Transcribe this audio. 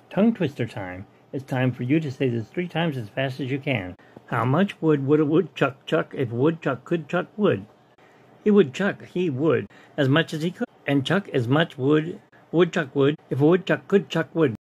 Tongue twister time. It's time for you to say this 3 times as fast as you can. How much wood would a woodchuck chuck if a woodchuck could chuck wood? He would chuck, he would, as much as he could, and chuck as much wood woodchuck would if a woodchuck could chuck wood.